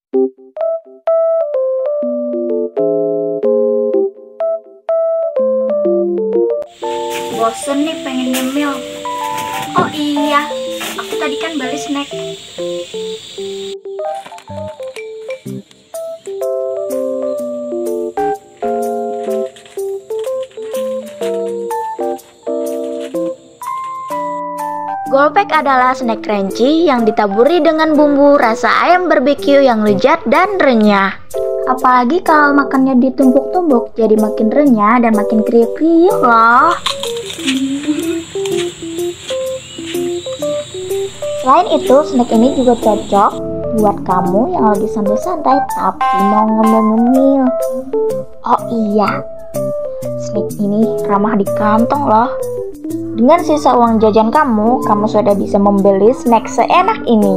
Bosen nih pengen nyemil. Oh iya, aku tadi kan beli snack. Golpek adalah snack crunchy yang ditaburi dengan bumbu rasa ayam barbeque yang lezat dan renyah. Apalagi kalau makannya ditumbuk-tumbuk, jadi makin renyah dan makin kriuk-kriuk loh. Selain itu, snack ini juga cocok buat kamu yang lagi santai-santai tapi mau ngemil-ngemil. Oh iya, snack ini ramah di kantong loh. Dengan sisa uang jajan kamu sudah bisa membeli snack seenak ini.